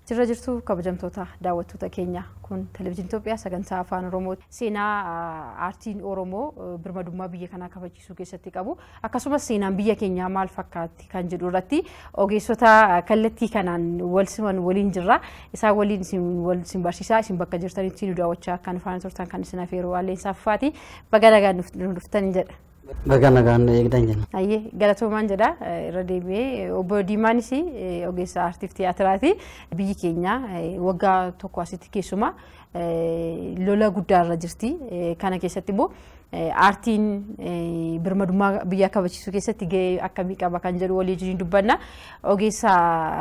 Jirra jirtu kabajamtoota daawwattoota keenya kun televezyiinii Itoophiyaa sagantaa afaan Oromoo seenaa aartiin Oromoo birmadummaa biyya kanaa kabachiisuu keessatti qabu akkasumas seenaan biyya keenyaa maal fakkaatti kan jedhu irratti ogeessota kallattii kanaan waliin jirra isaan waliin isin barsiisaa isin bakka jirtanitti nu daawwachaa kan faana turtan kan isin afeeruu Alleensaaf Faati baga nagaan dhuftanii jedha. Baga nagaan eegdan jenna. Ayyee galatoomaan jedha irra deebi'ee obbo Diimaanis ogeessa aartiif tiyaatiraati biyyi keenya waggaa tokko asitti keessuma lola guddaa irra jirti kana keessatti immoo aartiin birmadummaa biyya kabachiisuu keessatti gahee akkamii qaba kan jedhu walii wajjin dubbanna ogeessa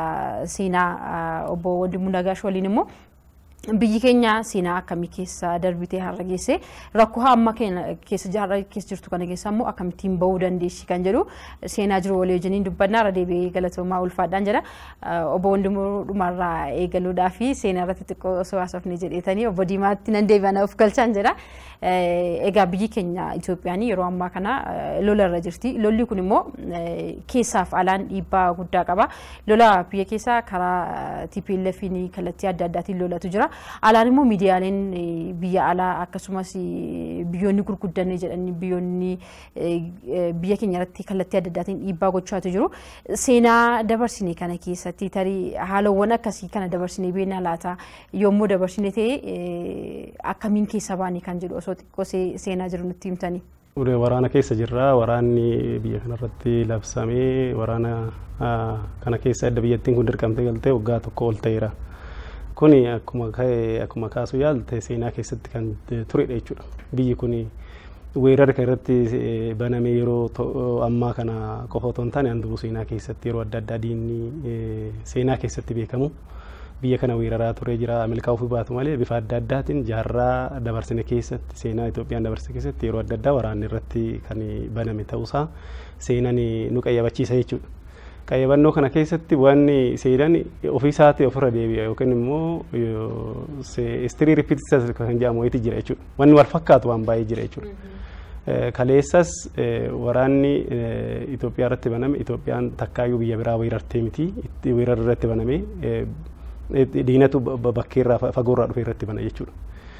seenaa obbo Wandimuu Nagaash waliin immoo biyyi keenya seenaa akkamii keessa darbitee har'a geesse rakkoo hamma keessa jirtu kana keessa immoo akkamittiin bahuu dandeessi kan jedhu seenaa jiru walii wajjin dubbanna irra deebi'ee galatoomaa ulfaadhaan jedha obbo Wandimuu dhumarraa eegaluudhaa fi seenaa irratti xiqqoo osoo haasofne jedheetanii obbo Diimaatti nan deebi'ana of galchaan jedha egaa biyyi keenya Itoophiyaan yeroo ammaa kana lola irra jirti lolli kun immoo keessaaf alaan dhiibbaa guddaa qaba lola biyya keessaa karaa TPLF ni kallattii adda addaatiin lolatu jira alaan immoo miidiyaaleen biyya alaa akkasumas biyyoonni gurguddan jedhanii biyyoonni biyya keenya irratti kallattii adda addaatiin dhiibbaa gochaatu jiru seenaa dabarsine kana keessatti tarii haalawwan akkasii kana dabarsine beena laata yommuu dabarsine ta'e akkamiin keessa baanii kan jedhu osoo xiqqoo seenaa jiru nutti himtanii. Waraana keessa jirra waraanni biyya kanarratti labsamee waraana kana keessa adda biyyattiin kun dirqamtee galtee waggaa tokko ol ta'eera. Kuni akkuma kaasuu yaalte seenaa keessatti kan turedha jechuudha. Biyyi kuni weerara irratti banamee yeroo ammaa kana qofa otoo hin taane handhuura seenaa keessatti yeroo adda addaa diinni seenaa keessatti beekamu biyya kana weeraraa turee jira milkaa'uu fi baatu malee bifa adda addaatiin jaarraa dabarsine keessatti seenaa Itoophiyaan dabarsine keessatti yeroo adda addaa waraanni irratti kan baname ta'uusaa seenaan nu qayyabachiisa jechuudha. Qayyabannoo kana keessatti wanni seenaan ofii isaatii ofirra deebi'a yookiin immoo history repeats kan jedhamu wayiiti jira jechuudha. Wanni wal fakkaatu waan baay'ee jira jechuudha. Kaleessas waraanni Itoophiyaa irratti baname Itoophiyaan takkaayyuu biyya biraa weerartee miti weerara irratti baname diinatu bakkeerraa fagoorraa dhufe irratti bana jechuudha.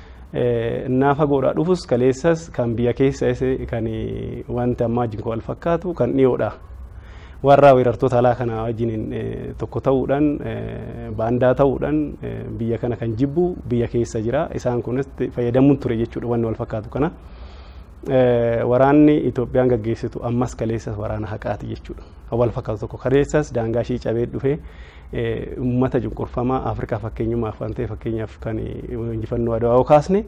Naa fagoorraa dhufus kaleessas kan biyya keessa kan wanti ammaa wajjin wal fakkaatu kan dhiyoodha. Warra weerartoota alaa kana wajjin tokko ta'uudhaan baandaa ta'uudhaan biyya kana kan jibbu biyya keessa jira isaan kunis fayyadamuun ture jechuudha wanni wal fakkaatu kana. Waraanni Itoophiyaan gaggeessitu ammas kaleessas waraana haqaati jechuudha. Wal fakkaatu tokko kaleessas daangaa ishii cabee dhufee uummata cunqurfamaa Afrikaa fakkeenyummaaf waan ta'e fakkeenyaaf kan injifannoo Adawaa kaasne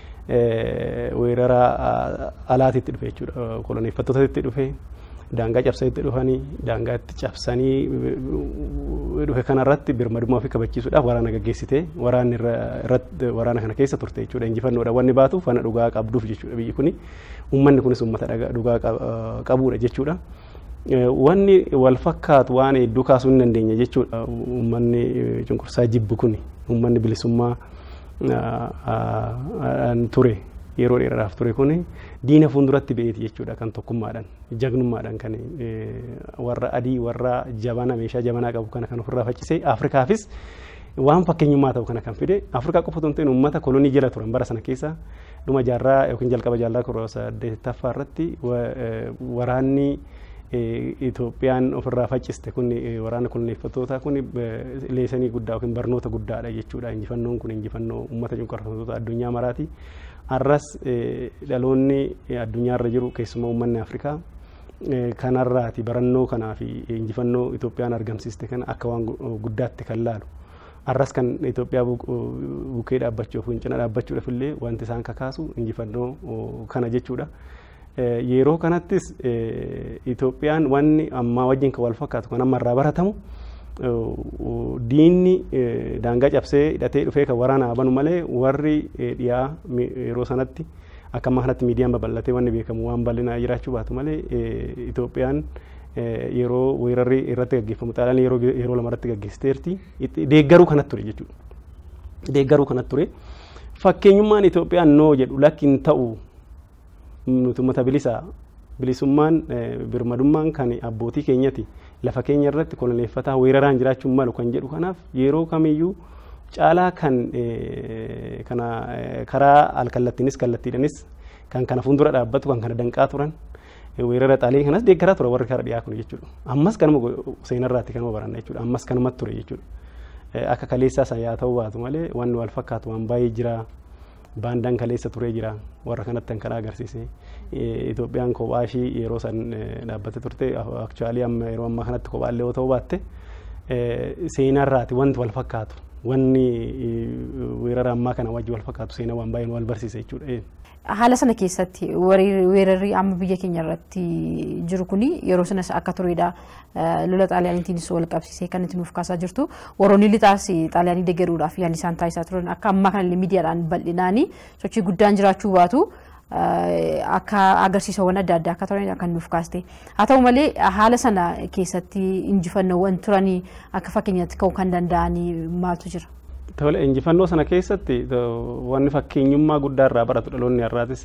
weerara alaatiitti dhufe jechuudha. Koloneeffattootatti dhufe daangaa cabsanitti dhufanii daangaatti cabsanii dhufe kanarratti birmadummaa ofii kabachiisuudhaaf waraana gaggeessite waraana kana keessa turte jechuudha. Injifannoodha wanni baatu fana dhugaa qabduuf jechuudha biyyi kuni uummanni kunis uummata dhugaa qabuudha jechuudha. Wanni wal fakkaatu waan hedduu kaasuu hin dandeenye jechuudha. Uummanni cunqursaa jibbu kuni uummanni bilisummaa ture yeroo dheeraadhaaf ture kuni diina fuulduratti ba'eeti jechuudha kan tokkummaadhaan jagnummaadhaan kan warra adii warra jabana meeshaa jabanaa qabu kana kan ofirraa faccisee Afrikaafis waan fakkeenyummaa ta'u kana kan fide Afrikaa qofa otoo hin ta'in uummata kolonii jala turan bara sana keessa dhuma jaarraa yookiin jalqaba jaarraa kudha saddeettaffaa irratti waraanni Itoophiyaan ofirraa facciste kun waraana koloneeffattoota kun leesanii guddaa yookiin barnoota guddaadha jechuudha. Injifannoon kun injifannoo uummata cunqurfamoota addunyaa maraati. Arras dhaloonni addunyaarra jiru keessumaa uummanni Afrikaa kanarraati barannoo kanaa fi injifannoo Itoophiyaan argamsiiste kana akka waan guddaatti kan laalu. Arras kan Itoophiyaa bukkee dhaabbachuuf cina dhaabbachuudhaaf illee wanti isaan kakaasu injifannoo kana jechuudha. Yeroo kanattis Itoophiyaan wanni ammaa wajjin kan wal fakkaatu kan amma irraa baratamu diinni daangaa cabsee hidhatee dhufee kan waraana banu malee warri dhiyaa yeroo sanatti akka amma kanatti miidiyaan babal'atee wanni beekamu waan bal'inaa jiraachuu baatu malee Itoophiyaan yeroo weerarri irratti gaggeeffamu xaalaan yeroo lamarratti gaggeessiteerti deeggaruu kanatti ture jechuudha. Deeggaruu kanatti ture fakkeenyummaan Itoophiyaan noo jedhu lakkiin ta'u nuti uummata bilisaa bilisummaan birmadummaan kan abbootii keenyati lafa keenya irratti koloneeffataa weeraraan jiraachuun malu kan jedhu kanaaf yeroo kamiyyuu caalaa kan kana karaa alkallattiinis kallattiidhanis kan kana fuuldura dhaabbatu kan kana danqaa turan weerara xaalee kanas deeggaraa ture warri karaa dhiyaa kun jechuudha. Ammas kanuma seenarraatti kanuma baranna jechuudha. Ammas kanumatti ture jechuudha. Akka kaleessaa san yaa ta'uu baatu malee wanni wal fakkaatu waan baay'ee jira. Baandaan kaleessa turee jira warra kanatti kan agarsiise. Itoophiyaan kophaa ishii yeroo san dhaabbate turte aktuaalii amma yeroo ammaa kanatti kophaallee yoo ta'uu baatte seenarraati wanti wal fakkaatu. Wanni weerara ammaa kana wajji wal fakkaatu seenaa waan baay'ee wal barsiise jechuudha. Haala sana keessatti weerarri amma biyya keenya irratti jiru kuni yeroo sanas akka turedha. Lola xaaliyaaniitiinis wal qabsiisee kan itti nuuf kaasaa jirtu. Warroonni lixaas xaaliyaanii deeggaruudhaaf yaalii isaan taasisaa turan akka ammaa kanallee miidiyaadhaan bal'inaanii sochii guddaan jiraachuu baatu akka agarsiisawwan adda addaa akka turan kan nuuf kaaste. Haa ta'u malee haala sana keessatti injifannoowwan turanii akka fakkeenyaatti ka'uu kan danda'anii maaltu jira? Tole injifannoo sana keessatti wanni fakkeenyummaa guddaa irraa baratu dhaloonni irraatis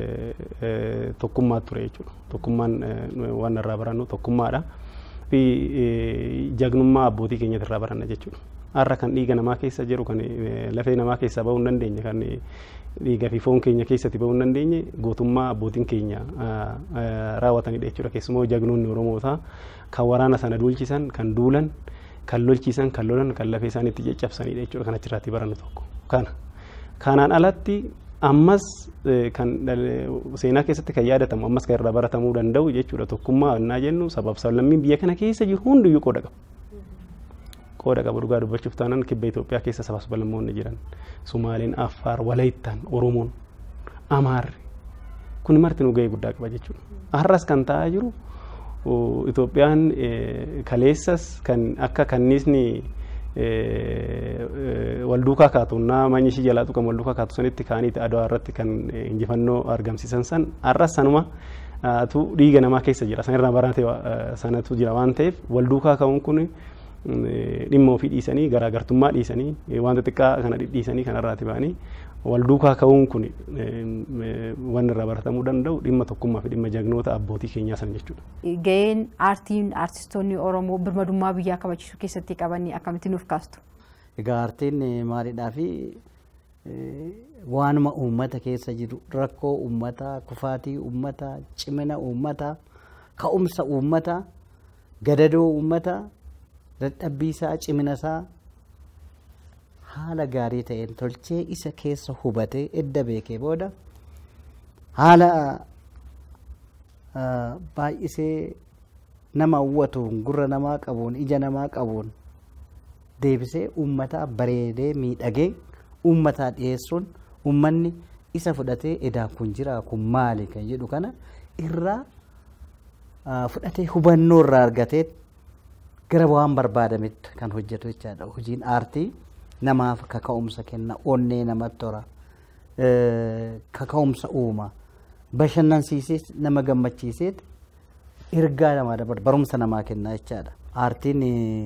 tokkummaa ture jechuudha. Tokkummaan waan irraa barannu tokkummaadha. Fi jagnummaa abbootii keenyatti irraa baranna jechuudha. Har'a kan dhiiga namaa keessa jiru kan lafee namaa keessaa bahuu hin dandeenye kan dhiiga fi foon keenya keessatti bahuu hin dandeenye gootummaa abbootiin keenya raawwatanidha jechuudha. Keessumoo jagnoonni Oromootaa kan waraana sana duulchisan kan duulan kan lolchiisan kan lolan kan lafee isaaniitti caccabsanidha jechuudha kan achirraatti barannu tokko. Kanaan alatti ammas kan seenaa keessatti kan yaadatamu ammas kan irraa baratamuu danda'u jechuudha. Tokkummaa annaa jennu sabab sablammiin biyya kana keessa jiru hundiyyuu qooda qaba. Qooda qaba dhugaa dubbachuuf taanaan kibba Itoophiyaa keessa sabab sablammoonni jiran Sumaaleen, Affaar, Walaayittaan, Oromoon, Amaarri kun marti nu gahee guddaa qaba jechuudha. Har'as kan ta'aa jiru Itoophiyaan kaleessas kan akka kanniisni wal duukaa kaatu nama ishii jalaa tuqan wal duukaa kaatu sanitti kaaniiti Adwaa irratti kan injifannoo argamsiisan san har'as sanuma tu dhiiga namaa keessa jira sanirraa baratee sanatu jira waan ta'eef wal duukaa ka'uun kun dhimma ofii dhiisanii garaagartummaa dhiisanii wanta xiqqaa kana dhiisanii kanarraati ba'anii wal duukaa ka'uun kun waan irraa baratamuu danda'u dhimma tokkummaa fi dhimma jagnoota abbootii keenyaa san jechuudha. Gaheen aartiin aartistoonni Oromoo birmadummaa biyyaa kabachiisuu keessatti qabanii akkamitti nuuf kaastu? Egaa aartiin maalidhaa fi waanuma uummata keessa jiru rakkoo uummataa, kufaatii uummataa, cimina uummataa, ka'umsa uummataa, gadadoo uummataa, dadhabbiisaa, ciminasaa haala gaarii ta'een tolchee isa keessa hubatee edda beekee booda haala baay'isee nama hawwatuun gurra namaa qabuun ija namaa qabuun deebisee uummataa bareedee miidhagee uummataa dhiyeessuun uummanni isa fudhatee edaa kun jira kun maali kan jedhu kana irraa fudhatee hubannoo irraa argatee gara waan barbaadametti kan hojjetu jechaadha. Hojiin aartii namaaf kaka'umsa kenna, onnee namatti tora, kaka'umsa uuma, bashannansiiseet nama gammachiiseet ergaa namaa dabarsa barumsa namaa kenna jechaadha. Aartiin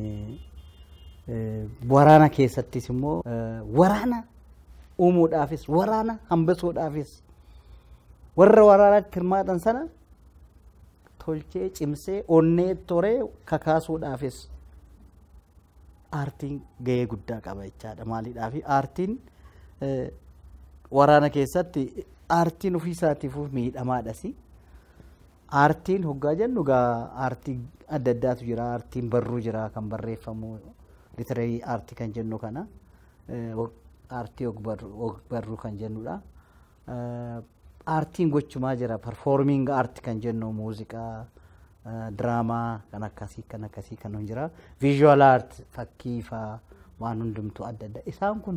waraana keessattis immoo waraana uumuudhaafis waraana hambisuudhaafis warra waraanatti hirmaatan sana tolchee cimsee onnee toree kakaasuudhaafis aartiin gahee guddaa qaba jechaadha. Maaliidhaaf aartiin waraana keessatti aartiin ofii isaatiif miidhamaadhas. Aartiin hoggaa jennu gaa aartii adda addaatu jira. Aartiin barruu jira kan barreeffamu litererii aartii kan jennu kana aartii ogbarruu kan jennudha. Aartiin gochumaa jira performing aartii kan jennu muuziqaa diraamaa kan akkasii kan jira. Visual art fakkii faa waan hundumtu adda adda. Isaan kun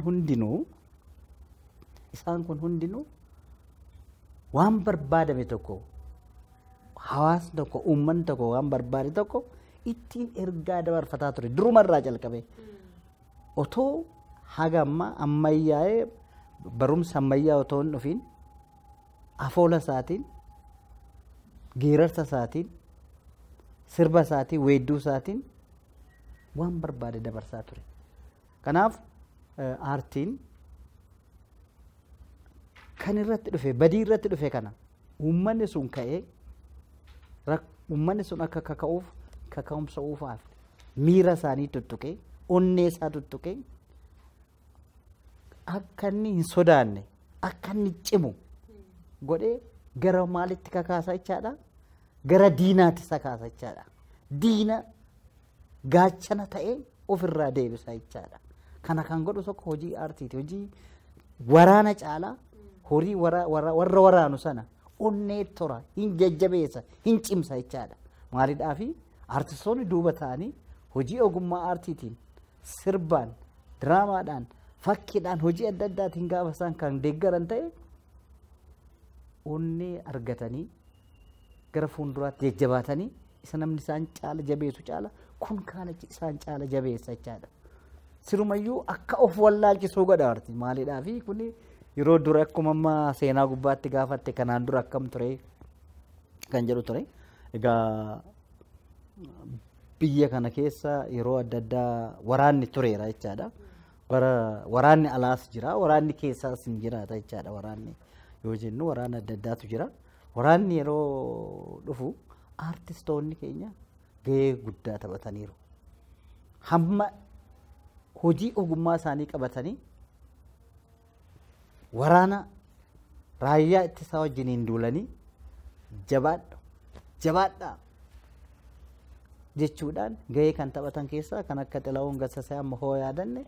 hundinuu waan barbaadame tokko hawaasni tokko uummanni tokko waan barbaade tokko ittiin ergaa dabarfataa ture durumarraa jalqabe otoo haga ammayyaa'ee barumsa ammayyaa otoo hin dhufiin afoola isaatiin geerarsa isaatiin sirba isaatiin weedduu isaatiin waan barbaade dabarsaa ture. Kanaaf aartiin kan irratti dhufe badii irratti dhufe kana uummanni sun ka'ee Uummanni sun akka kaka'umsa uufaaf miira isaanii tuttuqee onnee isaa tuttuqee akka inni hin sodaanne akka inni cimu godhee gara maalitti kakaasa jechaadha. Gara diinaatti isa kaasa jechaadha. Diina gaachana ta'ee ofirraa deebisa jechaadha. Kana kan godhu tokko hojii aartiiti. Hojii waraana caalaa horii warra waraanu sana onnee tora hin jajjabeessa hin cimsa jechaadha. Maaliidhaafi aartistoonni duuba ta'anii hojii ogummaa aartiitiin sirbaan diraamaadhaan fakkiidhaan hojii adda addaatiin gaafa isaan kan deeggaran ta'e onnee argatanii gara fuulduraatti jajjabaatanii isa namni isaan caala jabeessu caala kun kaanachi isaan caala jabeessa jechaadha. Sirumayyuu akka of wallaalchisuu godha aartii. Maaliidhaafi kun yeroo dura akkuma amma seenaa gubbaatti gaafatte kanaan dura akkam ture kan jedhu ture. Egaa biyya kana keessa yeroo adda addaa waraanni tureera jechaadha. Waraanni alaas jira, waraanni keessaas hin jiraata jechaadha. Waraanni yoo jennu waraana adda addaatu jira. Waraanni yeroo dhufu aartistoonni keenya gahee guddaa taphataniiru. Hamma hojii ogummaa isaanii qabatanii waraana raayyaa ittisaa wajjiniin duulanii jabaadhaa jechuudhaan gahee kan taphatan keessaa kan akka Xilahuun Gassasee amma hoo yaadanne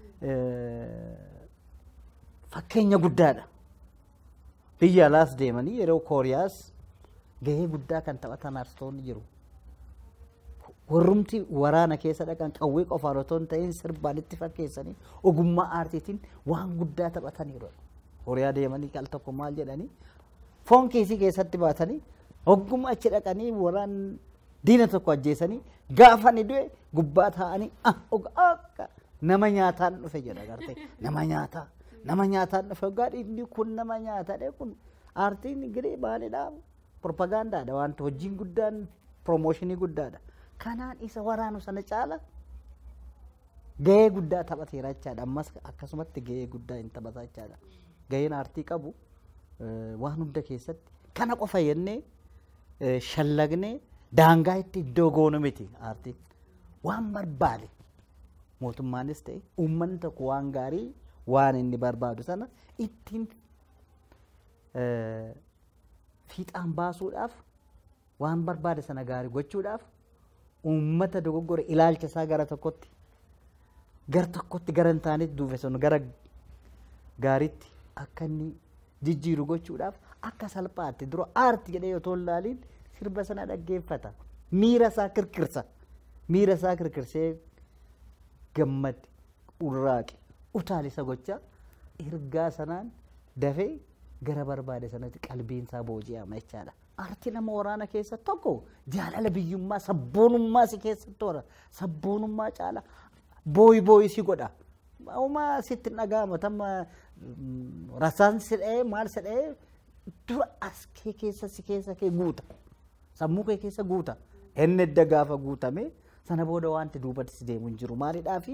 fakkeenya guddaadha. Biyya alaas deemanii yeroo Kooriyaas gahee guddaa kan taphatan aartistoonni jiru. Warrumti waraana keessa dhaqan qawwee qofaan otoo hin ta'in sirbaan itti fakkeessanii ogummaa aartiitiin waan guddaa taphataniiru. Kooriyaa deemanii al tokko maal jedhanii foon kiisii keessatti baatanii ogummaa achi dhaqanii waraan diina tokko ajjeesanii gaafa ni du'e gubbaa taa'anii nama nyaataan dhufe jedha gartee nama nyaataan dhufe ogaa inni kun nama nyaataadha kun aartiin gidee maalidhaa propagaandaadha wanta hojiin guddaan promooshinii guddaadha. Kanaan isa waraanu sana caala gahee guddaa taphateera jechaadha. Ammas akkasumatti gahee guddaa hin taphata jechaadha. Gaheen aartii qabu waan hunda keessatti kana qofa jennee shallagnee daangaa itti iddoo goonu miti aartiin. Waan barbaade mootummaanis ta'e uummanni tokko waan gaarii waan inni barbaadu sana ittiin fiixaan baasuudhaaf waan barbaade sana gaarii gochuudhaaf uummata dogoggora ilaalcha isaa gara tokkotti gara hin taanetti duufe sun gara gaariitti akka inni jijjiiru gochuudhaaf akka salphaatti dura aartii jedhee otoo hin laaliin sirba sana dhaggeeffata. Miira isaa kirkirsee gammade urraaqe utaalisa gocha ergaa sanaan dafee gara barbaade sanatti qalbiin isaa booji'ama jechaadha. Aartii nama waraana keessa tokko jaalala biyyummaa sabboonummaa si keessatti hora sabboonummaa caala booyi si godha. Uumaa sitti dhaga'ama tamma rasaan si dha'ee maal si dha'ee dura as kee keessa si keessa kee guuta sammuu kee keessa guuta inni edda gaafa guutame sana booda wanti duubatti si deemu hin jiru maalidhaafi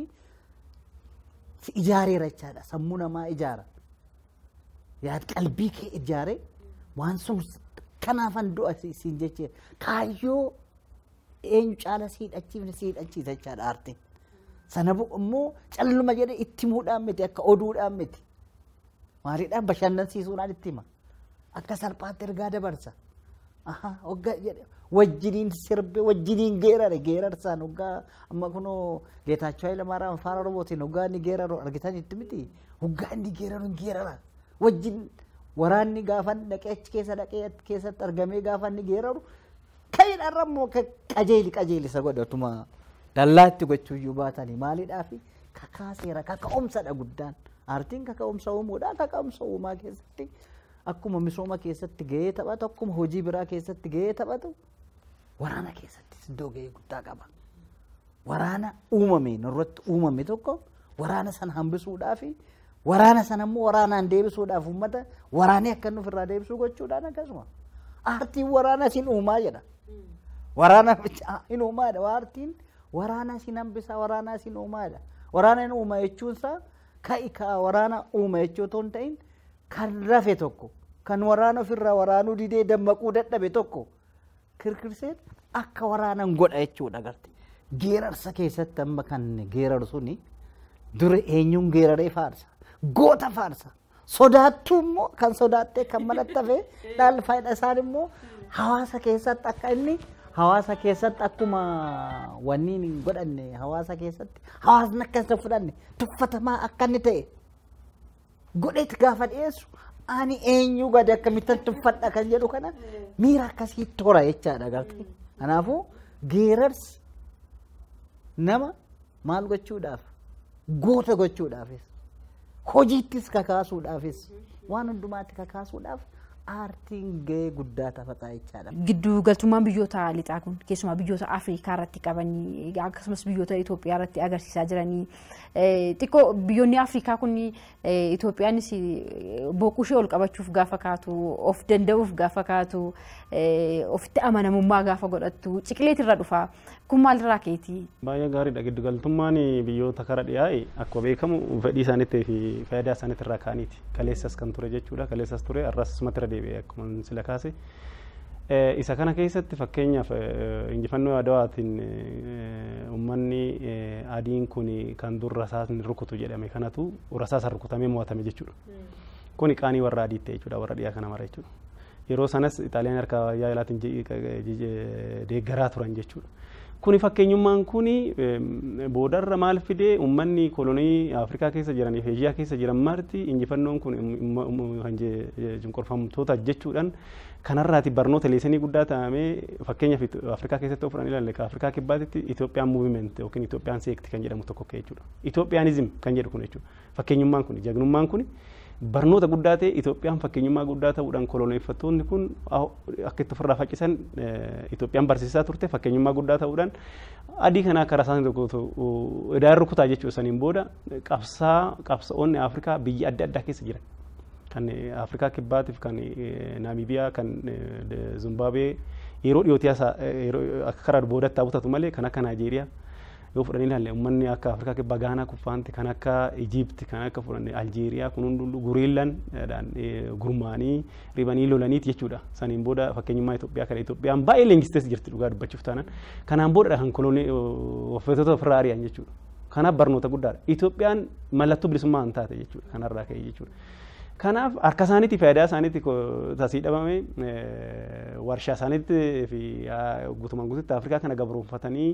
si ijaareera jechaadha. Sammuu namaa ijaara yaad qalbii kee ijaare waan sun kanaafan du'a siin jechuudha. Kaayyoo eenyu caala siidhachiisa jechaadha aartiin. Sana immoo calluma jedhee itti himuudhaan miti akka oduudhaan miti. Maaliidhaan bashannansiisuudhaan itti hima. Akka salphaatti ergaa dabarsa. Hoggaa jedhe wajjiniin sirbe wajjiniin geerarsaan hoggaa amma kunoo Geetaachoo Hayilamaariyaam Afaan Oromootiin hoggaa inni geeraru argitanitti miti. Hoggaa inni geerara wajjin waraanni gaafa dhaqee achi keessa dhaqee keessatti argamee gaafa inni geeraru ka'idhaan immoo qajeelisa godhatuma dallaatti gochuuyyuu baatanii maalidhaafi kakaaseera kaka'umsadha guddaan. Aartiin kaka'umsa uumuudha. Kaka'umsa uumaa keessatti akkuma misooma keessatti gahee taphatu akkuma hojii biraa keessatti gahee taphatu waraana keessattis iddoo gahee guddaa qaba. Waraana irratti uumame tokko waraana sana hambisuudhaafi waraana sana immoo waraanaan deebisuudhaaf uummata waraanee akka inni ofirraa deebisuu gochuudhaan akkasuma aartiin waraana sin uumaa jedha. Waraana hin uumaadha. Aartiin waraana sin hambisa waraana sin uumaadha. Waraana hin uuma jechuunsaa ka waraana uuma jechuu otoo hin ta'in kan rafe tokko kan waraana ofirraa waraanuu didee dammaquu dadhabe tokko kirkirseen akka waraanan godha jechuudha garte. Geerarsa keessatti amma kan geeraru suni dura eenyuun geeraree faarsa. Goota faarsa. Sodaattuu immoo kan sodaattee kan malattafee dhaal faayida isaan immoo hawaasa keessatti akka inni hawaasa keessatti akkuma wanni hin godhanne hawaasa keessatti hawaasni akka isa fudhanne tuffatamaa akka inni ta'e godheeti gaafa dhiyeessu ani eenyu gadi akkamittan tuffadha kan jedhu kana miira akkasii toora jechaadha garte. Kanaafuu geerarsi nama maal gochuudhaaf goota gochuudhaafis hojiittis kakaasuudhaafis waan hundumaatti kakaasuudhaaf aartiin gahee guddaa taphataa jechaadha. Gidduu galtummaan biyyoota lixaa kun keessumaa biyyoota Afrikaa irratti qabanii akkasumas biyyoota Itoophiyaa irratti agarsiisaa jiranii xiqqoo biyyoonni Afrikaa kun Itoophiyaanis boqushee ol qabachuuf gaafa kaatu of danda'uuf gaafa kaatu ofitti amanamummaa gaafa godhattu ciqileet irra dhufa kun maalirraa keeti? Baay'ee gaariidha. Giddu galtummaan biyyoota kara dhiyaa'e akkuma beekamu fedhii isaaniitti fi faayidaa isaaniitti irraa kaaniiti. Kaleessas kan ture jechuudha. Kaleessas ture arras matti irra deebi'e akkuma sila kaase. Isa kana keessatti fakkeenyaaf injifannoo Adawaatiin uummanni adiin kun kan dur rasaasni rukutu jedhame kanatu rasaasa rukutamee mo'atame jechuudha. Kuni qaanii warra adiitti jechuudha warra dhiyaa kana mara jechuudha. Yeroo sanas Xaaliyaan harka yaa'ilaatiin deeggaraa turan jechuudha. Kuni fakkeenyummaan kuni boodarra maal fidee uummanni kolonii Afrikaa keessa jiranii fi Eeshiyaa keessa jiran marti injifannoon kun cunqurfamtoota jechuudhaan kanarraati barnoota leesanii guddaa ta'amee fakkeenyaaf Afrikaa keessatti ofirran ilaalle Afrikaa kibbaatitti Itoophiyaan muuvimenti yookiin Itoophiyaan seekti kan jedhamu tokko jechuudha. Itoophiyaanizim kan jedhu kun jechuudha. Fakkeenyummaan kun jagnummaan kun barnoota guddaa ta'e Itoophiyaan fakkeenyummaa guddaa ta'uudhaan koloneeffattoonni kun akka itti ofirraa faccisan Itoophiyaan barsiisaa turte fakkeenyummaa guddaa ta'uudhaan adii kana akka rasaasni tokko edaan rukutaa jechuudha. Saniin booda qabsaa'onni Afrikaa biyya adda addaa keessa jiran kan Afrikaa kibbaatiif kan Naamiibiyaa kan Zimbaabuwee yeroo dhiyootii akka karaa boodatti taa'utatu malee kan akka Naajeeriyaa yoo fudhanii ilaalle uummanni akka Afrikaa kibbaa Gaanaa kuffaanti kan akka Ijiipti kan akka fudhanne Aljeeriyaa kun hunduu guriillan gurmaanii ribanii lolaniiti jechuudha. Saniin booda fakkeenyummaa Itoophiyaa kana Itoophiyaan baay'ee leenjistees jirti dhugaa dubbachuuf taanaan kanaan booda kan kolonii ofeetota ofirraa ari'an jechuudha. Kanaaf barnoota guddaadha. Itoophiyaan mallattoo bilisummaa hin taate jechuudha kanarraa ka'e jechuudha. Kanaaf harka isaaniitti faayidaa isaaniitti tasii dhabame warshaa isaaniitti fi guutumaan guututti Afrikaa kana gabroonfatanii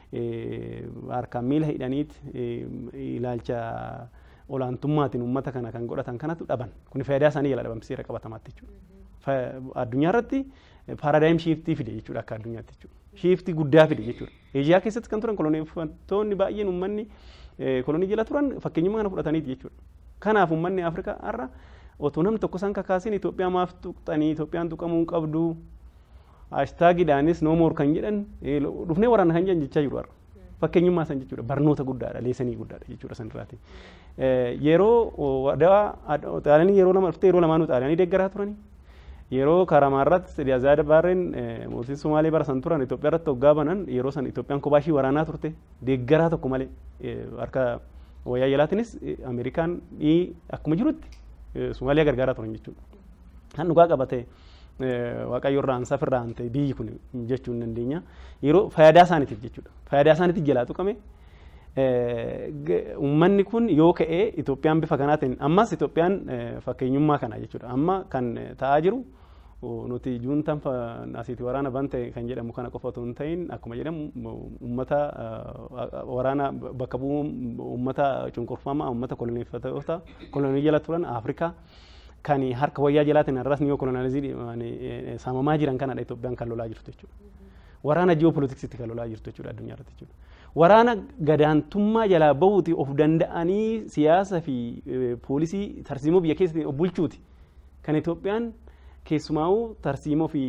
harkaan miila hidhaniitti ilaalcha olaantummaatiin uummata kana kan godhatan kanatu dhaban. Kun faayidaa isaanii jala dhabamsiseera qabatamaatti jechuudha. Addunyaa irratti paaraadaayim shiiftii fide jechuudha akka addunyaatti jechuudha. Shiiftii guddaa fide jechuudha. Eeshiyaa keessatti kan turan koloneeffattoonni baay'een uummanni kolonii jala turan fakkeenyummaa kana fudhataniiti jechuudha. Kanaaf uummanni Afrikaa har'a otoo namni tokko isaan kakaasin Itoophiyaa maaf tuqxanii Itoophiyaan tuqamuu hin qabdu haashtaagiidhaanis no more kan jedhan dhufnee waraana kan jedhan jechaa jiru har'a. Fakkeenyummaa san jechuudha barnoota guddaadha leesanii guddaadha jechuudha san irraati. Yeroo Xaaliyaanii yeroo lama dhuftee yeroo lamaanuu Xaaliyaanii deeggaraa turanii yeroo Karamaarratti Diyaazaa Baarreen mootiin Somaalee bara san turan Itoophiyaa irratti hoggaa banan yeroo san Itoophiyaan kophaa ishii waraanaa turte deeggaraa tokko malee harka wayyaa jalaatinis Ameerikaan akkuma jirutti Somaaliyaa gargaaraa turan jechuudha. Kan dhugaa qabate Waaqayyo irraa ansaaf irraa ante biyyi kun jechuu hin dandeenya. Yeroo faayidaa isaaniitiif jechuudha. Faayidaa isaaniitiif jalaa tuqame uummanni kun yoo ka'ee Itoophiyaan bifa kanaatiin ammas Itoophiyaan fakkeenyummaa kana jechuudha. Amma kan ta'aa jiru nuti juuntaan asiitti waraana bante kan jedhamu kana qofa otoo hin ta'in akkuma jedhamu uummata waraana bakka bu'uu uummata cunqurfamaa uummata koloneeffattoota kolonii jala turan Afrikaa kan harka wayyaa jalaatiin arras niyoo kolonalizii saamamaa jiran kanadha Itoophiyaan kan lolaa jirtu jechuudha. Waraana ji'oopolitiksiitti kan lolaa jirtu jechuudha addunyaa irratti jechuudha. Waraana gadaantummaa jalaa bahuuti of danda'anii siyaasa fi poolisii tarsiimoo biyya keessatti of bulchuuti kan Itoophiyaan keessumaa'uu tarsiimoo fi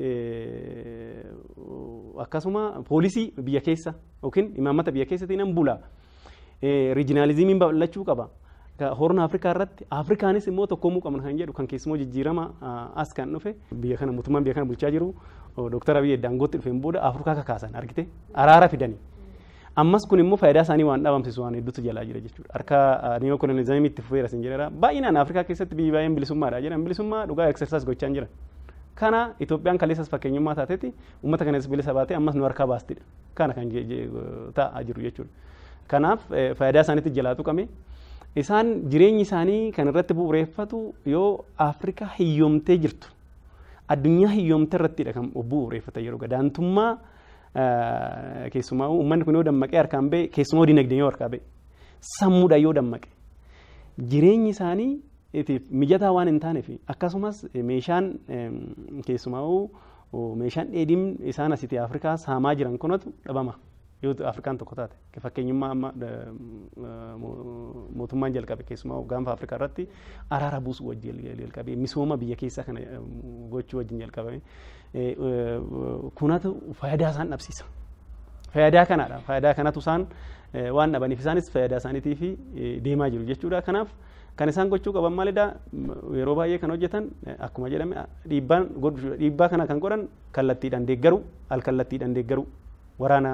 akkasuma poolisii biyya keessa yookiin imaammata biyya keessatti nan bula riijinaalizimiin babal'achuu qaba. Horna Afrikaa irratti Afrikaanis immoo tokkoomuu qabna kan jedhu kan keessumoo jijjiirama as kan dhufe biyya kana mootummaan biyya kana bulchaa jiru Dr. Abiy Daangootti dhufeen booda Afrikaa kakaasan argite araara fidanii. Ammas kun immoo faayidaa isaanii waan dhabamsiisu waan hedduutu jalaa jira jechuudha. Harka niyoo kolonizimii itti fufeera sin jedhera. Baay'inaan Afrikaa keessatti biyyi baay'een bilisummaadha jedhan bilisummaa dhugaa eksersaas gochaa jiran. Kana Itoophiyaan kaleessas fakkeenyummaa taatetti uummata kanas bilisa baatee ammas nu harkaa baastidha. Kana kan ta'aa jiru jechuudha. Kanaaf faayidaa isaaniitti jalaa tuqame. Isaan jireenyi isaanii kan irratti bu'uureffatu yoo Afrikaa hiyyoomtee jirtu addunyaa hiyyoomtee irrattidha kan bu'uureffata yeroo gadaantummaa keessumaa uummanni kun yoo dammaqee harkaan ba'e keessumaa dinagdee yoo harkaa ba'e sammuudhaan yoo dammaqe jireenyi isaanii mijataa waan hin taaneef akkasumas meeshaan keessumaa meeshaan dheedhiin isaan asitti Afrikaa saamaa jiran kunatu dhabama. Yoo Afrikaan tokko taate fakkeenyummaa amma mootummaan jalqabe keessumaa gaanfa Afrikaa irratti araara buusuu wajjin jalqabe misooma biyya keessaa kana gochuu wajjin jalqabame kunatu faayidaa isaan dhabsiisa. Faayidaa kanaadha. Faayidaa kanatu isaan waan dhabaniif isaanis faayidaa isaaniitiif deemaa jiru jechuudha. Kanaaf kan isaan gochuu qaban maalidha yeroo baay'ee kan hojjetan akkuma jedhame dhiibbaa kana kan godhan kallattiidhaan deeggaru alkallattiidhaan deeggaru. Waraana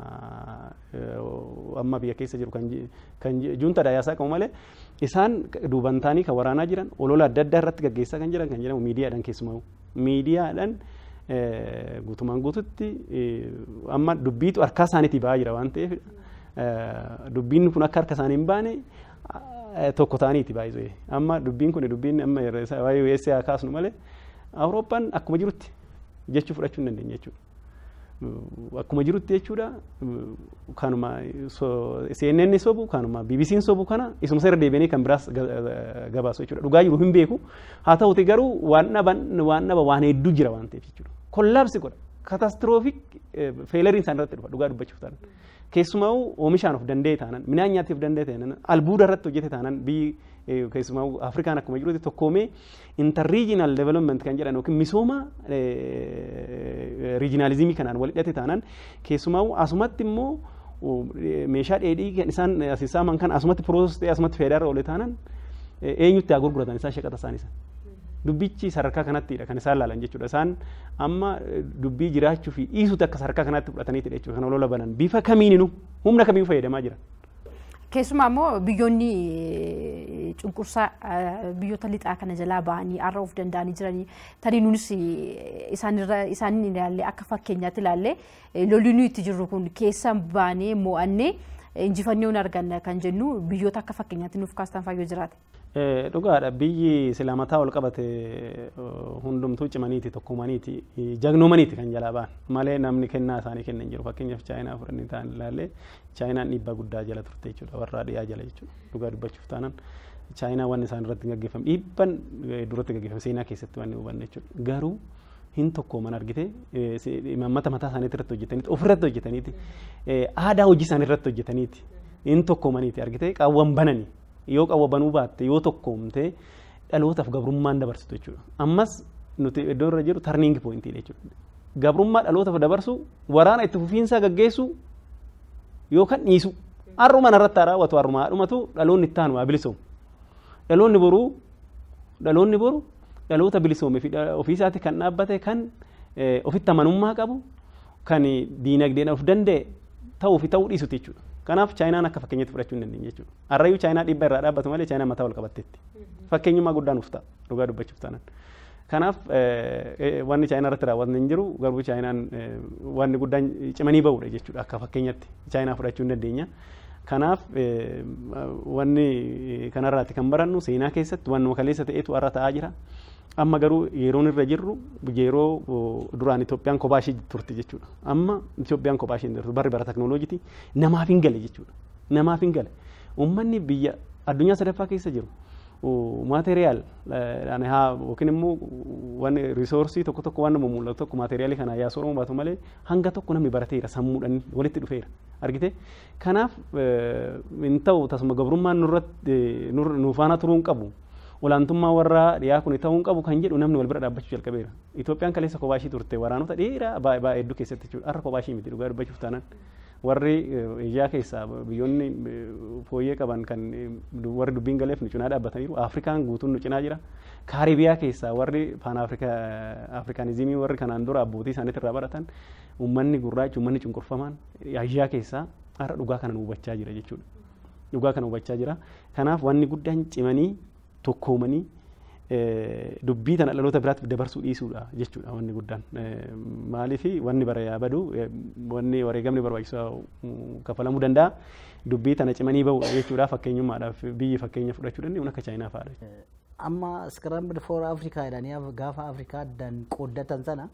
amma biyya keessa jiru kan junta dayaasaa qabu malee isaan duuban taanii kan waraanaa jiran olola adda addaa irratti gaggeessaa kan jedhamu miidiyaadhaan keessumaa miidiyaadhaan guutumaan guututti amma dubbiitu harkaa isaaniitii ba'aa jira waan ta'eef dubbiin kun akka harka isaanii hin baane tokko ta'aniiti baay'ee amma dubbiin kun dubbiin amma waa'ee USA kaasnu malee Awurooppaan akkuma jirutti jechuu fudhachuu hin dandeenye jechuudha. Akkuma jirutti jechuudha kanuma CNN sobu kanuma BBC sobu kana isuma sirra deebi'anii kan biraas gabaasu jechuudha. Dhugaa jiru hin beeku haa ta'uti garuu waan hedduu jira waan ta'eef jechuudha. Kollaapsi godha katastiroofiik feeleriin isaan irratti dhufa dhugaa dubbachuuf ta'an. Keessumaa oomishaan of danda'e taanan midhaan nyaatiif danda'e taanan albuuda irratti hojjete taanan biyyi keessumaa Afrikaan akkuma jirutti tokkoomee interregional development kan jedhan yookiin misooma regionalizimii kanaan wal hidhate taanan keessumaa asumatti immoo meeshaa dheedhii kan isaan asisaaman kan asumatti piroosesii ta'e asumatti faayidaarra oole taanan eenyutti haa gurguratan isaan shaqata isaaniisa. Dubbichi sadarkaa kanattidha kan isaan laalan jechuudha. Isaan amma dubbii jiraachuu fi dhiisuutti akka sadarkaa kanaatti fudhataniitidha jechuudha. Kan olola banan bifa kamiinuu humna kamiin fayyadamaa jiran. Keessumaa immoo biyyoonni cunqursaa biyyoota lixaa kana jalaa ba'anii har'a of danda'anii jiranii tarii nunis isaaniin ilaallee akka fakkeenyaatti ilaallee lolli nuyi itti jirru kun keessa baanee mo'annee injifannoon arganna kan jennu biyyoota akka fakkeenyaatti nuuf kaastan faayyoo jiraate. Dhugaadha biyyi sila mataa ol qabate hundumtuu cimaniiti tokkumaniiti jagnoomaniiti kan jalaa ba'an malee namni kennaa isaanii kennan jiru fakkeenyaaf chaayinaa fudhanii ta'an ilaalle chaayinaan dhiibbaa guddaa jala turte jechuudha warraa dhiyaa jala jechuudha dhugaa dubbachuuf taanan chaayinaa waan isaan irratti gaggeeffame dhiibban duratti gaggeeffame seenaa keessatti waan hubanne jechuudha garuu hin tokkooman argite mammata mataa isaaniitti irratti hojjetaniiti ofirratti hojjetaniiti aadaa hojii isaanii irratti hojjetaniiti hin tokkoomaniiti argite qaawwan bananii yoo qawwa banuu baatte yoo tokkoomte dhalootaaf gabrummaan dabarsitu jechuudha. Ammas nuti iddoo irra jiru turning point jechuudha. Gabrummaa dhalootaaf dabarsu waraana itti fufiinsaa gaggeessu yookaan dhiisu. Har'uma irratti raawwatu har'uma dhumatu dhaloonni itti aanu bilisoomu. Dhaloonni boru dhaloota bilisoome fi ofiisaatti kan dhaabbate kan ofitti amanummaa qabu kan diinagdeen of danda'e ta'uu fi ta'uu dhiisuti jechuudha. Kanaaf chaayinaan akka fakkeenyatti fudhachuu hin dandeenye jechuudha. Har'ayyuu chaayinaa dhibba irraa dhaabbatu malee chaayinaa mataa ol qabatteetti. Fakkeenyummaa guddaan ufta dhugaa dubbachuuf taanan. Kanaaf wanni chaayinaa irratti raawwatni hin jiru garuu chaayinaan wanni guddaan cimanii ba'uudha jechuudha akka fakkeenyatti chaayinaa fudhachuu hin dandeenya. Kanaaf wanni kanarraatti kan barannu seenaa keessatti wannuma kaleessa ta'etu har'a ta'aa jira. Amma garuu yeroon irra jirru yeroo duraan Itoophiyaan kophaa ishee turte jechuudha. Amma Itoophiyaan kophaa ishee jirtu barri bara teknooloojiiti namaaf hin gale jechuudha. Namaaf hin gale. Uummanni biyya addunyaa sadaffaa keessa jiru maateriyaal yookiin immoo waan risoorsii tokko tokko waan nama mul'atu tokko maateriyaalii kana yaa sooroma baatu malee hanga tokko namni barateera sammuudhaan walitti dhufeera argite. Kanaaf hin ta'u tasuma gabrummaan nu faana turuu hin qabu. Olaantummaa warra dhiyaa kun ta'uu hin qabu kan jedhu namni wal bira dhaabbachuu jalqabeera. Itoophiyaan kaleessa kophaa ishee turte waraanota dheeraa baay'ee hedduu keessatti jechuudha. Har'a kophaa ishee miti dhugaa dubbachuuf taanan warri Eeshiyaa keessaa biyyoonni fooyyee qaban kan warri dubbiin galeef nu cinaa dhaabbataniiru. Afrikaan guutuun nu cinaa jira. Kaaribiyaa keessaa warri paan afrikaanizimii warri kanaan dura abbootii isaaniitti irraa baratan uummanni gurraachi uummanni cunqurfamaan Eeshiyaa keessaa har'a dhugaa kana nu hubachaa jira jechuudha. Dhugaa kana hubachaa jira. Kanaaf wanni guddaan cimanii tokkoomanii dubbii tana dhaloota biraatti dabarsuu dhiisuudha jechuudha wanni guddaan. Maaliif wanni bara yaa badu wanni wareegamni barbaachisaa kafalamuu danda'a. Dubbii tana cimanii bahu jechuudha fakkeenyummaadhaaf biyyi fakkeenya fudhachuudhaan akka Chaayinaa fa'aadha. Amma scrambled for Africa jedhanii gaafa Afrikaa dan qooddatan sana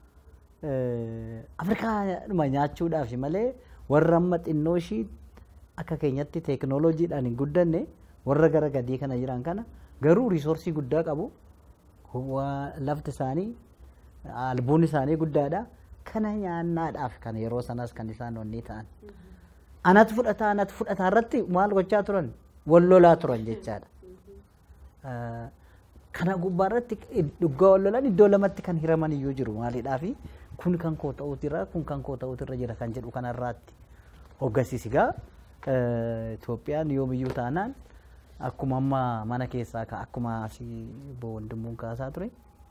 Afrikaa dhuma nyaachuudhaaf malee warra amma xinnoo ishii akka keenyatti teeknooloojiidhaan hin guddanne warra gara gadii kana jiran kana garuu riisoorsii guddaa qabu lafti isaanii albuun isaanii guddaadha kana nyaannaadhaaf kan yeroo sanas kan isaan onni ta'an anatu fudhataa irratti maal gochaa turan wallolaa turan jechaadha. Kana gubbaa irratti dhugaa wallolan iddoo lamatti kan hiraman iyyuu jiru maaliidhaa fi kun kan koo ta'uutirra kun kan koo ta'uutirra jira kan jedhu kanarraatti hoggasisigaa Itoophiyaan yoomiyyuu taanaan akkuma amma mana keessaa akkuma asii boondumuun kaasaa ture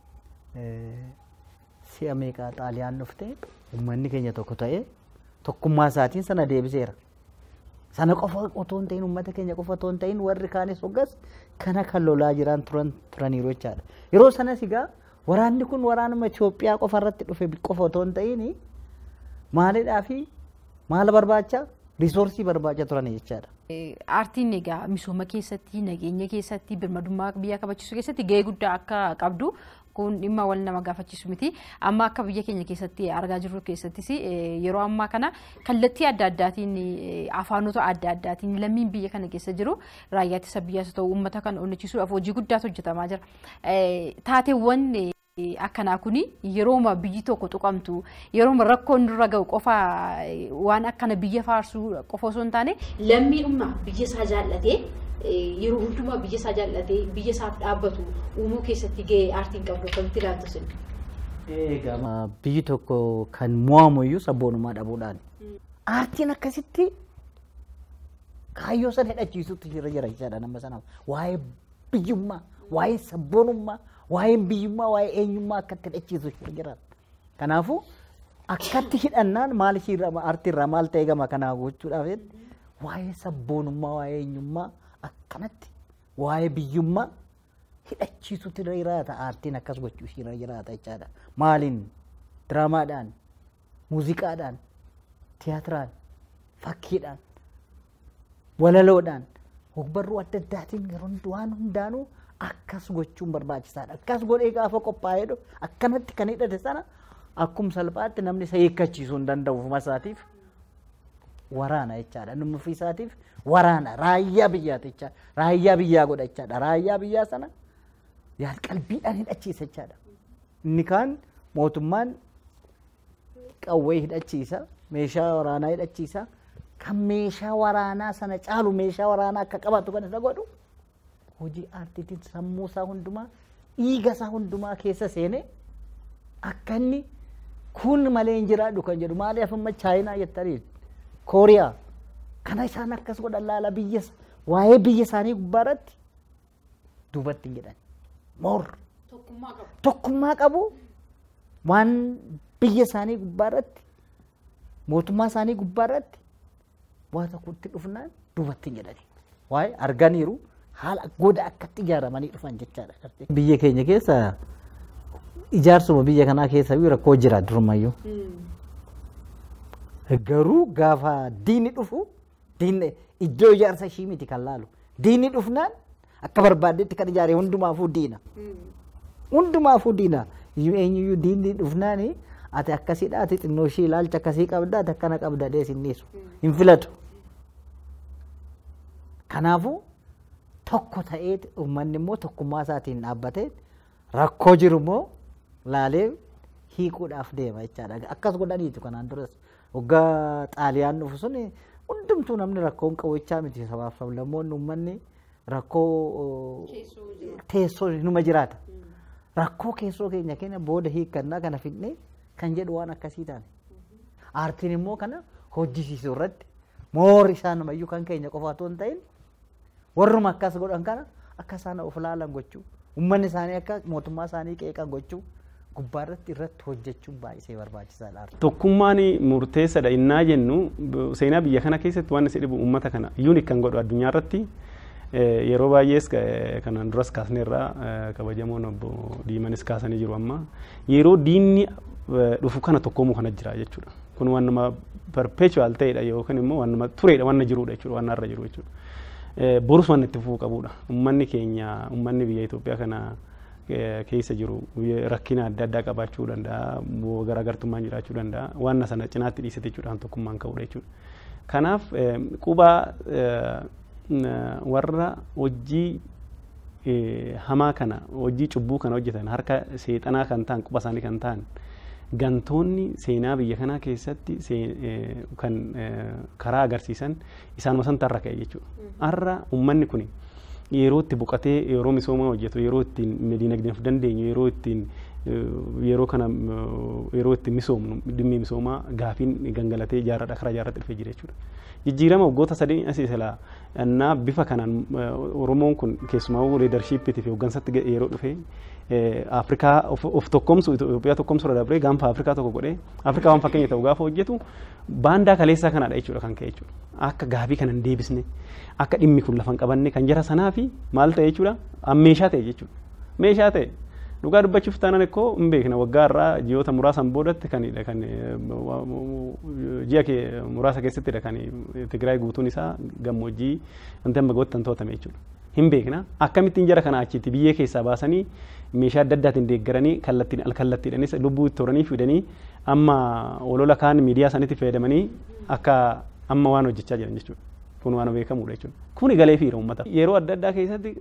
si'a meeqaa Xaaliyaan dhufte uummanni keenya tokko ta'ee tokkummaa isaatiin sana deebiseera. Sana qofa otoo hin ta'in uummata keenya qofa otoo hin ta'in warri kaanis hoggas kana kan lolaa jiran turaniiru jechaadha. Yeroo sanas egaa waraanni kun waraanuma Itoophiyaa qofa irratti dhufe qofa otoo hin ta'in maalidhaa fi maal barbaacha risoorsii barbaacha turan jechaadha. Aartiin egaa misooma keessatti nageenya keessatti birmadummaa biyya kabachiisuu keessatti gahee guddaa akka qabdu kun dhimma wal nama gaafachiisu miti. Amma akka biyya keenya keessatti argaa jirru keessattis yeroo ammaa kana kallattii adda addaatiin afaanota adda addaatiin lammiin biyya kana keessa jiru raayyaa ittisa biyyaas ta'u uummata kan onnachiisuudhaaf hojii guddaatu hojjetamaa jira. Taateewwan akkanaa kuni yerooma biyyi tokko tuqamtu yerooma rakkoon dura ga'u qofa waan akkana biyya faarsuu qofa osoo hin taane lammiidhummaa biyya isaa jaallatee yeroo hundumaa biyya isaa jaallatee biyya isaaf dhaabbatu uumuu keessatti gahee aartiin qabdu akkamitti ilaaltu sin? Egaa biyyi tokko kan mo'amu iyyuu sabboonummaa dhabuudhaan aartiin akkasitti kaayyoo sana hidhachiisutti jira jechaadha nama sanaaf waa'ee biyyummaa waa'ee sabboonummaa waa'ee biyyummaa waa'ee eenyummaa akkatti hidhachiisu jira. Kanaafuu akkatti hidhannaan maal ishiirra aartiirraa maal ta'e gama kanaa gochuudhaaf waa'ee sabboonummaa waa'ee eenyummaa akkanatti waa'ee biyyummaa hidhachiisutti jiraata aartiin akkas gochuu ishiirra jiraata jechaadha. Maaliin diraamaadhaan muuziqaadhaan tiyaatiraan fakkiidhaan walaloodhaan ogbarruu adda addaatiin waan hundaanuu akkas gochuun barbaachisaadha. Akkas godhee gaafa qophaa'ee akkanatti kan hidhate sana akkuma salphaatti namni isa hiikkachiisuu hin danda'u masaatiif waraana jechaadha. Namni ofii isaatiif waraana raayyaa biyyaati jechaadha. Raayyaa biyyaa godha jechaadha. Raayyaa biyyaa sana yaad qalbiidhaan hidhachiisa jechaadha. Inni kaan mootummaan qawwee hidhachiisa, meeshaa waraanaa hidhachiisa. Kan meeshaa waraanaa sana caalu meeshaa waraanaa akka qabatu kan isa godhu hojii aartiitiin sammuu isaa hundumaa dhiiga isaa hundumaa keessa seenee akka inni kun malee hin jiraadhu kan jedhu maaliif amma Chaayinaa jettanii Kooriyaa kana isaan akkas godhan laala biyya waa'ee biyya isaanii gubbaarratti duubatti hin jedhan moor tokkummaa qabu waan biyya isaanii gubbaarratti mootummaa isaanii gubbaarratti waa tokkotti dhufnaan duubatti hin jedhani waa'ee arganiiru haala goda akkatti ijaaramanii dhufan jechaadha. Biyya keenya keessa ijaarsuma biyya kanaa keessa rakkoo jira durumayyuu. Garuu gaafa diinni dhufu diinni iddoo ijaarsa ishii miti kan laalu. Diinni dhufnaan akka barbaadetti kan ijaare hundumaafuu diina. Hundumaafuu diina. Eenyuyyuu diinni dhufnaan ati akkasiidha ati xinnoo ishii ilaalcha akkasii qabda ati akkana qabda dhees hin dhiisu. Hin filatu. Kanaafuu tokko ta'ee uummanni immoo tokkummaa isaatiin dhaabbatee rakkoo jiru immoo laalee hiikuudhaaf deema jechaadha. Akkas godhaniitu kanaan duras waggaa Xaaliyaan dhufu sun hundumtuu namni rakkoo hin qabu jechaa miti sabaaf sablammoonni uummanni rakkoo teessoo numa jiraata. Rakkoo keessoo keenya booda hiikkannaa kana fidnee kan jedhu waan akkasii taane. Aartiin immoo kana hojjisiisuu irratti moor isaan namayyuu kan keenya qofaatu hin ta'in warruma akkas godhan kana akka isaan of laalan gochuu uummanni isaanii akka mootummaa isaanii qeeqan gochuu gubbaarratti irratti hojjechuun baay'ee barbaachisaadha. Tokkummaan murteessaadha innaa jennu seenaa biyya kana keessatti waan isa dhibu uummata kana yuunik kan godhu addunyaa irratti yeroo baay'ees kanaan duras kaasneerraa kabajamoon obbo Diimanis kaasanii jiru amma yeroo diinni dhufu kana tokkoomuu kana jira jechuudha. Kun waan nama perpetual ta'edha yookaan immoo waan nama tureedha waan jiruudha jechuudha waan har'a jiru jechuudha. Borus waan itti fufuu qabudha. Uummanni keenya uummanni biyya Itoophiyaa kana keessa jiru rakkina adda addaa qabaachuu danda'a garaagartummaan jiraachuu danda'a waan sana cinaatti dhiisate jechuudha tokkummaan ka'uudha jechuudha. Kanaaf quba warra hojii hamaa kana hojii cubbuu kana hojjetan harka seexanaa kan ta'an quba isaanii kan ta'an gantoonni seenaa biyya kanaa keessatti kan karaa agarsiisan isaan masanta har'a ka'e jechuudha. Har'a uummanni kun yeroo itti boqotee yeroo misooma hojjetu yeroo ittiin dinagdee of dandeenyu yeroo kana yeroo itti misoomnu dhimmi misoomaa gaafiin gangalatee jaarradha karaa jaarratti dhufee jira jechuudha. Jijjiirama waggoota sadii asii silaa annaa bifa kanaan Oromoon kun keessumaa leedarshiippiitii fi hooggansatti yeroo dhufee Afrikaa of tokkomsu Itoophiyaa tokkomsu irra dabree gaanfa Afrikaa tokko godhee Afrikaa waan fakkeenya ta'u gaafa hojjetu baandaa kaleessaa kanadha jechuudha kan ka'e jechuudha. Akka gaafii kana hin deebisne akka dhimmi kun lafa hin qabanne kan jara sanaa fi maal ta'e jechuudha meeshaa ta'e jechuudha. Meeshaa ta'e dhugaa dubbachuuf taanaan ikkoo hin beekna waggaa irraa ji'oota muraasan boodatti kan ji'a muraasa keessattidha kan Tigraay guutuun isaa gammoojjii wanti amma goottan to'atame jechuudha. Hin beekna akkamittiin jara kana achitti biyyee keessaa baasanii meeshaa adda addaatiin deeggaranii alkallattiidhanis lubbuu itti horanii fidanii amma olola kaan miidiyaa isaaniitti fayyadamanii akka amma waan hojjechaa jiran jechuudha. Kun waan beekamudha jechuudha. Kuni galee fi uummata. Yeroo adda addaa keessatti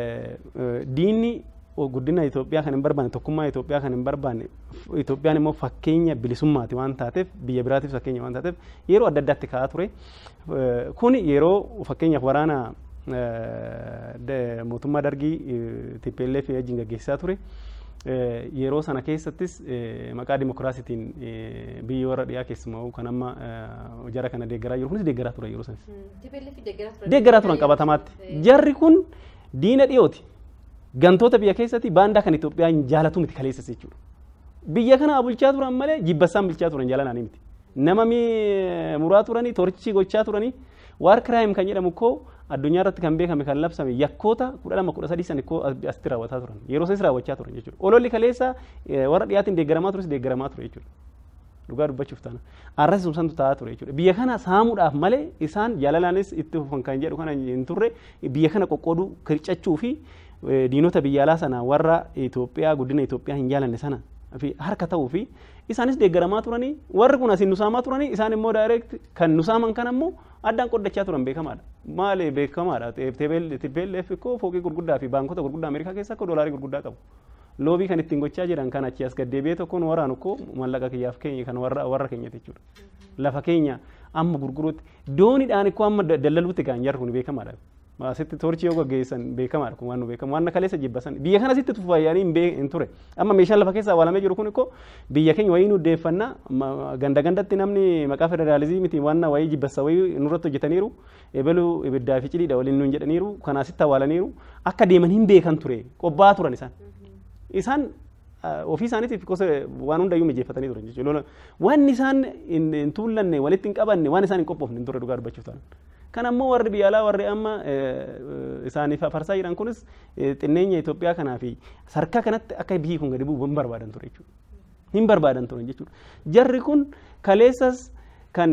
diinni guddina Itoophiyaa kan hin barbaanne tokkummaa Itoophiyaa kan hin barbaanne Itoophiyaan immoo fakkeenya bilisummaati waan taateef biyya biraatiif fakkeenya waan taateef yeroo adda addaatti ka'aa ture. Kun yeroo fakkeenyaaf waraana mootummaa dargii TPLF wajjin gaggeessaa ture. Yeroo sana keessattis maqaa dimokiraasiitiin biyya warra dhiyaa keessumaa kan amma jara kana deeggaraa jiru kunis deeggaraa ture yeroo sanis. Deeggaraa turan qabatamaatti. Jarri kun diina dhiyooti. Gantoota biyya keessatti baandaa kan Itoophiyaa hin jaalatu miti kaleessas jechuudha. Biyya kana bulchaa turan malee jibbassaan bulchaa turan jaalanaanii miti. Nama muraa turanii torchii gochaa turanii waar kiraayim kan jedhamu koo addunyaa irratti kan beekame kan labsame yakkoota 12-13 san koo asitti raawwataa turan. Yeroo sanis raawwachaa turan jechuudha. Ololli kaleessa warra dhiyaatiin deeggaramaa tures deeggaramaa ture jechuudha. Dhugaa dubbachuuf taana. Arrasi sumsantu ta'aa ture jechuudha. Biyya kana saamuudhaaf malee isaan jaalalaanis itti fufan kan jedhu kana hin turre biyya kana qoqqooduu kircachuu fi diinota biyya alaa sana warra Itoophiyaa guddina Itoophiyaa hin jaalanne sana fi harka ta'uu fi isaanis deeggaramaa turanii warri kun asiin nusaamaa turanii isaan immoo direct kan nusaaman kan ammoo addaan qoddachaa turan beekamaadha. Maali beekamaadha? TPLF koo fooqii gurguddaa fi baankota gurguddaa Ameerikaa keessa koo doolaarii gurguddaa qabu. Loobii kan ittiin gochaa jiran kan achi as gaddeebi'ee tokkoon waraanu koo mallaqa kiyyaaf keenya kan warra keenyati jechuudha. Lafa keenya amma gurguruutti dooniidhaan koo amma dallaluutti kan jarri kun beekamaadha. Asitti torchii yoo gaggeessan beekamaadha kun waan nu beekamu waan kaleessa jibbasan biyya kana asitti tuffayyanii hin ture amma meeshaan lafa keessa awwaalamee jiru kun ikkoo biyya keenya wayii nu deeffannaa gandatti namni maqaa federaalizimiitiin waan wayii jibbassa wayii nurratti hojjetaniiru ebaluu ibiddaa fi cidhiidha waliin nuun jedhaniiru kan asitti awwaalaniiru akka deeman hin beekan ture qobbaa turan isaan ofii isaaniitiif waan hundayyuu mijeeffatanii turan jechuudha. Waan isaan hin tuullanne walitti hin qabanne waan isaan hin qophoofne hin turre dhugaa dubbachuuf ta'an. Kan ammoo warri biyya alaa warri amma isaaniif farsaa jiran kunis xinneenya Itoophiyaa kanaa fi sarkaa kanatti akka biyyi kun gadi bu'u hin barbaadan ture jechuudha. Hin barbaadan ture jechuudha. Jarri kun kaleessas kan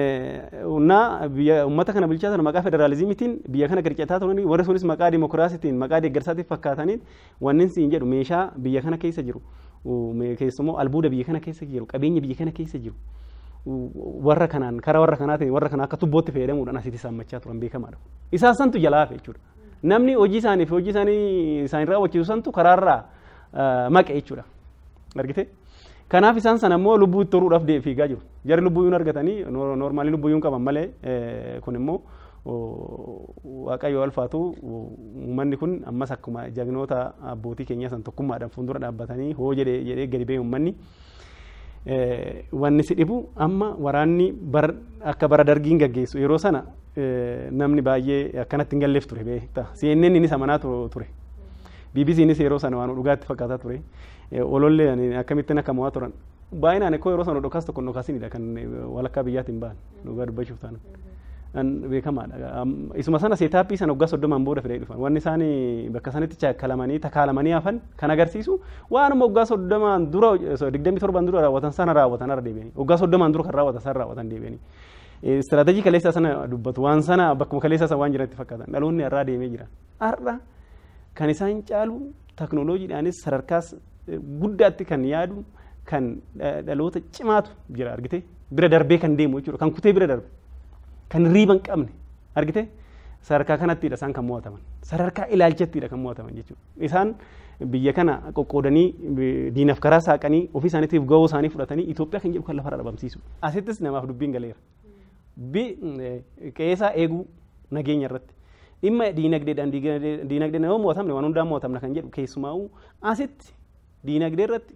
uummata kana bulchaa turan maqaa federaalizimiitiin biyya kana qircataa turanii warri sunis maqaa dimokiraasiitiin maqaa deeggarsaatiif fakkaataniin wannin siin jedhu meeshaa biyya kana keessa jiru keessumoo albuuda biyya kana keessa jiru qabeenya biyya kana keessa jiru. Warra kanaan karaa warra kanaatiin warra kana akka tubbootti fayyadamuudhaan asitti saammachaa turan beekamaadha. Isaan santu jalaa hafe jechuudha. Namni hojii isaanii fi hojii isaanii raawwachiisu santu karaarraa maqe jechuudha. Argite? Kanaaf isaan sana immoo lubbuu itti horuudhaaf fiigaa jiru. Jarri lubbuu yuun argatanii noormaalii lubbuu yuun qaban malee kun immoo waaqayyo alfaatu uummanni kun ammas akkuma jagnoota abbootii keenyaa san tokkummaadhaan fuuldura dhaabbatanii hoo jedhee gadi ba'e uummanni. Wanni si dhibu amma waraanni akka bara dargiin gaggeessu yeroo sana namni baay'ee akkanatti hin galleef ture beektaa. CNN inni samanaa ture. BBCnis yeroo sana waan dhugaatti fakkaataa ture. Olollee akkamittiin akka mo'aa turan. Baay'inaan yeroo sana dhokaas tokko dhokaasinidha kan walakkaa biyyaatiin ba'an dhugaa dubbachuuf ta'an. beekamaadha. Isuma sana seetaappii sana waggaa 30 booda fidee dhufan. Wanni isaanii bakka sanatti chakkalamanii takaalamanii hafan kan agarsiisu waanuma waggaa 30 dura 27 dura raawwatan sana raawwatan arra deebi'anii. Waggaa 30 dura kan raawwatan sana raawwatan deebi'anii. Istiraatejii kaleessaa sana dubbatu waan sana bakkuma kaleessaa sana waan jiranitti fakkaatan. Dhaloonni irraa deemee jira. Har'a kan isaan caalu teknooloojiidhaanis sadarkaas guddaatti kan yaadu kan dhaloota cimaatu jira argite bira darbee kan deemu jechuudha kan kutee bira darbe kan riiban qabne argite sadarkaa kanattiidha isaan kan mo'ataman sadarkaa ilaalchattiidha kan mo'ataman jechuudha isaan biyya kana qoqqoodanii diinaf karaa saaqanii ofii isaaniitiif ga'uu isaanii fudhatanii Itoophiyaa kan jedhu kan lafarra dhabamsiisu asittis namaaf dubbiin galeera qeesaa eeguu nageenya irratti dhimma diinagdeedhaan nama mo'atamne waan hundaan mo'atamna kan jedhu keessumaa'uu asitti diinagdee irratti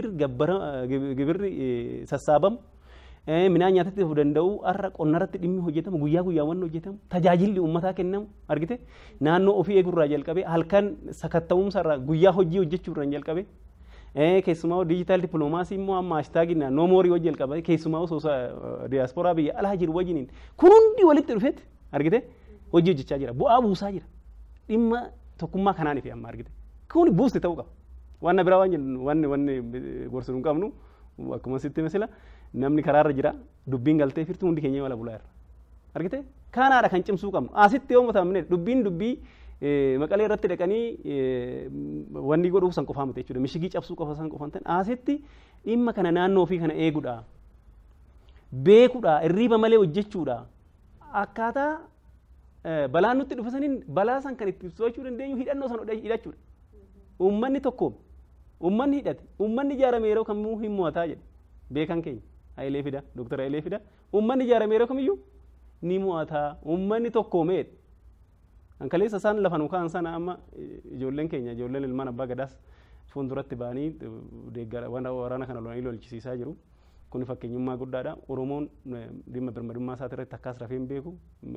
gibirri sassaabamu midhaan nyaatatti of danda'u har'a qonna irratti dhimmi hojjetamu guyyaa guyyaan hojjetamu tajaajilli uummataa kennamu argite naannoo ofii eegurraa jalqabee halkan sakatta'umsarraa guyyaa hojii hojjechuurraa jalqabee keessumaa diijitaal dippiloomaasii immoo amma haashtaagiin naannoo moorii hojii jalqabee keessumaa osoo diyaasporaa biyya alaa jiru wajjiniin kun hundi walitti dhufetti argite hojii hojjechaa jira bu'aa buusaa jira dhimma tokkummaa kanaaniif amma argite kun buusti ta'uu qaba waan biraa wanni gorsu hin qabnu akkuma sitti mesela namni karaarra jira dubbiin galtee firtuu hundi keenya wala bulaa irra argite kanaadha kan cimsuu qabnu asitti yoo mutamne dubbii maqalee irratti dhaqanii wanni godhuu san qofaa miti jechuudha mishigii cabsuu qofa san qofaan ta'an asitti dhimma kana naannoo ofii kana eeguudha beekuudha irriiba malee hojjechuudha akkaataa balaan nutti dhufa saniin balaa san kan itti ibsachuu dandeenyu hidhannoo san hidhachuudha uummanni tokko uummanni hidhate uummanni ijaarame yeroo kamuu hin mo'ataa jedhe beekan keenya Hayilee Fida Dr. Hayilee Fida uummanni ijaarame yeroo kamiyyuu ni mo'ataa uummanni tokko meedha kan kaleessa isaan lafan kaan sana amma ijoolleen keenya ijoolleen ilmaan abbaa gadaas fuulduratti ba'anii deeggara waraana kana lolchisiisaa jiru kun fakkeenyummaa guddaadha Oromoon dhimma birmadummaa isaa irratti akkas rafeen beeku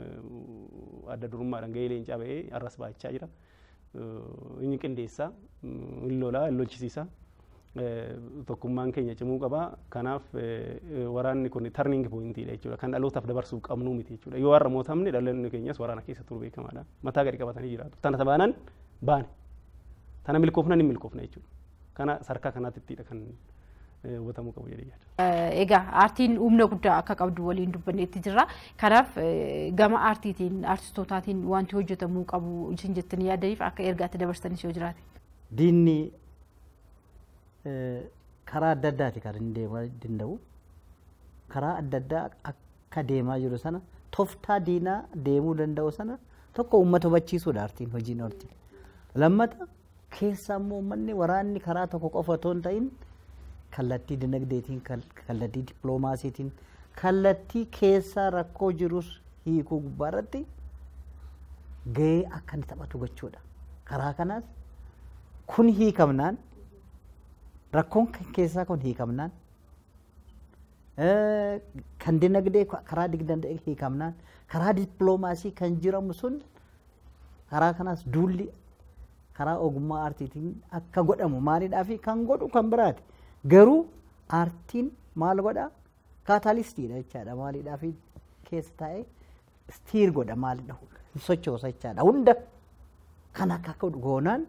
adda durummaadhaan gahee leencaa ba'ee arras baachaa jira inni qindeessaa lolaa lolchisiisaa tokkummaan keenya cimuu qaba kanaaf waraanni kun turning pointiidha jechuudha kan dhalootaaf dabarsuu qabnu miti jechuudha yoo har'a mootamne dhaloonni keenyas waraana keessa turu beekamaadha mataa gadi qabatanii jiraatu tana tabaanaan baane tana milkoofna ni milkoofna jechuudha kana sarkaa kanaatittidha kan hubatamuu qabu jedhee yaada. Egaa aartiin humna guddaa akka qabdu waliin dubbanneetti jirra. Kanaaf gama aartiitiin aartistootaatiin wanti hojjetamuu qabu isin jettanii yaadaniif akka ergaatti dabarsanis yoo jiraate. Diinni karaa adda addaati kan inni deemaa danda'u. Karaa adda addaa akka deemaa jiru sana toftaa diinaa deemuu danda'u sana tokko uummata hubachiisuudha aartiin hojiin aartii. Lammata keessa immoo uummanni waraanni karaa tokko qofa otoo hin ta'in kallattii dinagdeetiin kallattii dippiloomaasiitiin kallattii keessaa rakkoo jirus hiikuu gubbaarratti gahee akka inni taphatu gochuudha. Karaa kanaas kun hiikamnaan rakkoon keessaa kun hiikamnaan kan dinagdee karaa dinagdee hiikamnaan karaa dippiloomaasii kan jiramu sun karaa kanaas duulli karaa ogummaa aartiitiin akka godhamu maaliidhaa fi kan godhu kan biraati. Garuu aartiin maal godha kaataalistiidha jechaadha maaliidhaa fi keessa taa'ee stiir godha maalidha sochoosa jechaadha hunda kan akka goonaan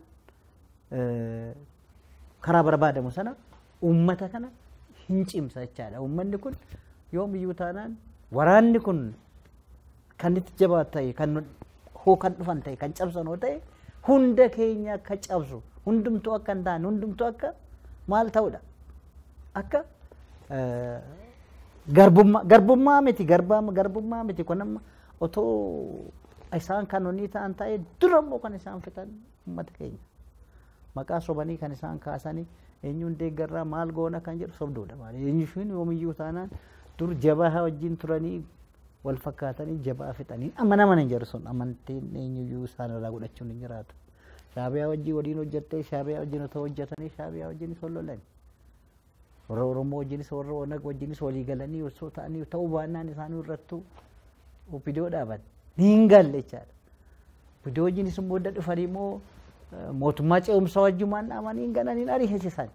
karaa barbaadamu sana uummata kana hin cimsa jechaadha uummanni kun yoomiyyuu taanaan waraanni kun kan itti jabaatu ta'e kan dhufan ta'e kan cabsanoo ta'e hunda keenya akka cabsu hundumtuu akka hin taane hundumtuu akka maal ta'udha. Akka garbummaa miti kun amma otoo isaan kanonii ta'an ta'ee dura immoo kan isaan fitan uummata keenya maqaa sobanii kan isaan kaasanii eenyuun deeggarraa maal goona kan jedhu sobduudha maali eenyuun yoomiyyuu taanaan dur jabaa wajjin turanii wal fakkaatanii jabaa fixanii amanaman hin jiru sun amantiin eenyuyyuu isaan irraa godhachuun hin jiraatu shaabiyaa wajjin waliin hojjettee shaabiyaa wajjin otoo hojjetanii shaabiyaa wajjin sollolan Oromoo wajjinis warra Onag wajjinis walii galanii osoo ta'anii ta'uu baannaan isaanii irrattuu viidiyoo dhaaban hin galle jechaadha. Viidiyoo wajjinis immoo adda dhufanii immoo mootummaa ce'umsaa wajjumaan dhaamanii hin galaniin ariisisan.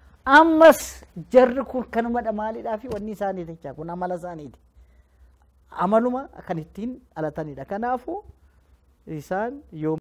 Ammas jarri kun kanumadha maaliidhaa fi wanni isaaniiti jecha kun amala isaaniiti. amaluma kan ittiin dhalatanidha. Kanaafuu isaan yoo